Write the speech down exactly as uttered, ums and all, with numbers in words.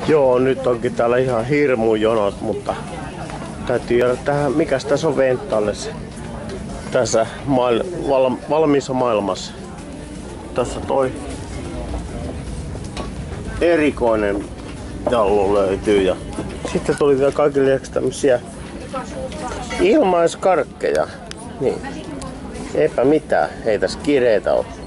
Joo, nyt onkin täällä ihan hirmu jonot, mutta täytyy jäädä tähän, mikäs tässä on Venttalles. Tässä mail, val, valmiissa maailmassa. Tässä toi erikoinen jallu löytyy ja sitten tuli vielä kaikille lisäksi tämmösiä ilmaiskarkkeja. Niin. Eipä mitään, ei tässä kireitä ole.